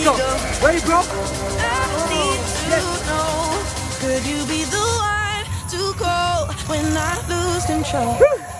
Let's go. Ready, bro? Could you be the one to call when I lose control?